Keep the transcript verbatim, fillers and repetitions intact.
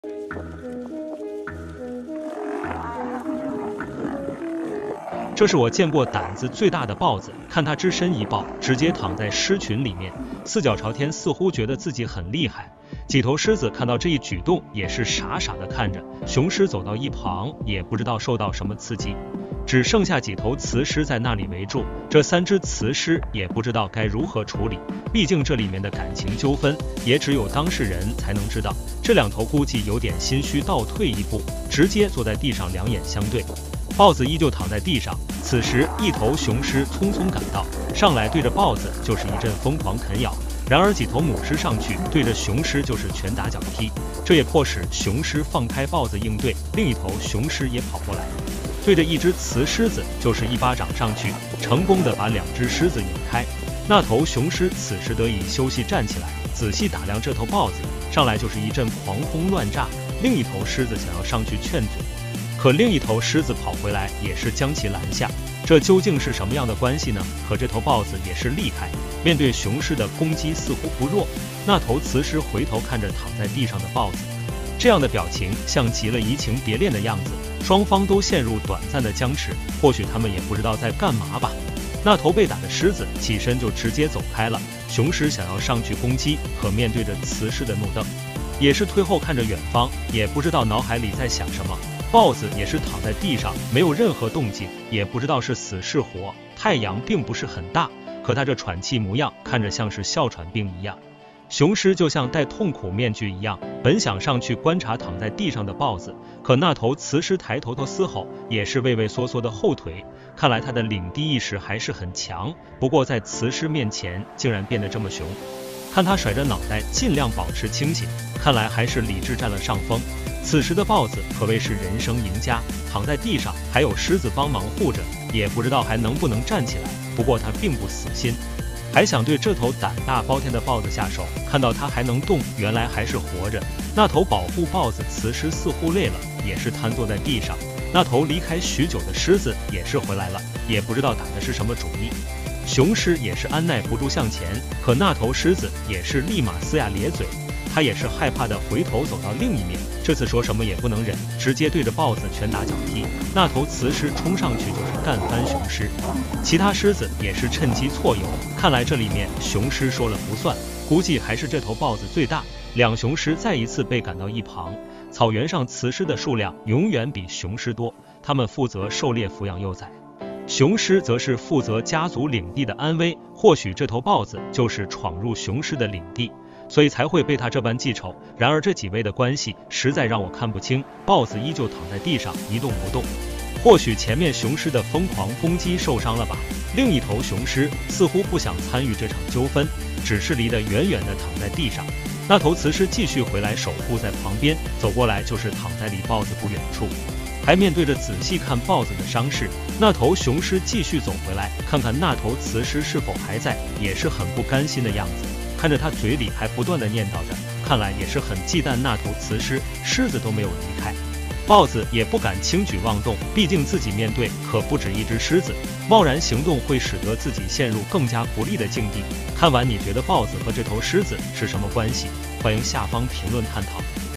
这是我见过胆子最大的豹子，看它只身一抱，直接躺在狮群里面，四脚朝天，似乎觉得自己很厉害。几头狮子看到这一举动，也是傻傻的看着。雄狮走到一旁，也不知道受到什么刺激，只剩下几头雌狮在那里围住。这三只雌狮也不知道该如何处理，毕竟这里面的感情纠纷，也只有当事人才能知道。这两头估计有点心虚，倒退一步，直接坐在地上，两眼相对。豹子依旧躺在地上，此时一头雄狮匆匆赶到，上来对着豹子就是一阵疯狂啃咬。然而几头母狮上去对着雄狮就是拳打脚踢，这也迫使雄狮放开豹子应对。另一头雄狮也跑过来，对着一只雌狮子就是一巴掌上去，成功的把两只狮子引开。那头雄狮此时得以休息站起来，仔细打量这头豹子，上来就是一阵狂轰乱炸。另一头狮子想要上去劝阻，可另一头狮子跑回来也是将其拦下。这究竟是什么样的关系呢？可这头豹子也是厉害，面对雄狮的攻击似乎不弱。那头雌狮回头看着躺在地上的豹子，这样的表情像极了移情别恋的样子，双方都陷入短暂的僵持，或许他们也不知道在干嘛吧。那头被打的狮子起身就直接走开了，雄狮想要上去攻击，可面对着雌狮的怒瞪，也是退后看着远方，也不知道脑海里在想什么。豹子也是躺在地上，没有任何动静，也不知道是死是活。太阳并不是很大，可它这喘气模样看着像是哮喘病一样。雄狮就像戴痛苦面具一样，本想上去观察躺在地上的豹子，可那头雌狮抬头头嘶吼，也是畏畏缩缩的后退。看来它的领地意识还是很强，不过在雌狮面前竟然变得这么凶。看它甩着脑袋，尽量保持清醒，看来还是理智占了上风。此时的豹子可谓是人生赢家，躺在地上，还有狮子帮忙护着，也不知道还能不能站起来。不过他并不死心，还想对这头胆大包天的豹子下手。看到它还能动，原来还是活着。那头保护豹子雌狮似乎累了，也是瘫坐在地上。那头离开许久的狮子也是回来了，也不知道打的是什么主意。雄狮也是按耐不住向前，可那头狮子也是立马呲牙咧嘴。他也是害怕的回头走到另一面，这次说什么也不能忍，直接对着豹子拳打脚踢。那头雌狮冲上去就是干翻雄狮，其他狮子也是趁机错游。看来这里面雄狮说了不算，估计还是这头豹子最大。两雄狮再一次被赶到一旁，草原上雌狮的数量永远比雄狮多，它们负责狩猎抚养幼崽，雄狮则是负责家族领地的安危。或许这头豹子就是闯入雄狮的领地，所以才会被他这般记仇。然而这几位的关系实在让我看不清。豹子依旧躺在地上一动不动，或许前面雄狮的疯狂攻击受伤了吧。另一头雄狮似乎不想参与这场纠纷，只是离得远远的躺在地上。那头雌狮继续回来守护在旁边，走过来就是躺在离豹子不远处，还面对着仔细看豹子的伤势。那头雄狮继续走回来，看看那头雌狮是否还在，也是很不甘心的样子。看着他嘴里还不断的念叨着，看来也是很忌惮那头雌狮，狮子都没有离开，豹子也不敢轻举妄动，毕竟自己面对可不止一只狮子，贸然行动会使得自己陷入更加不利的境地。看完你觉得豹子和这头狮子是什么关系？欢迎下方评论探讨。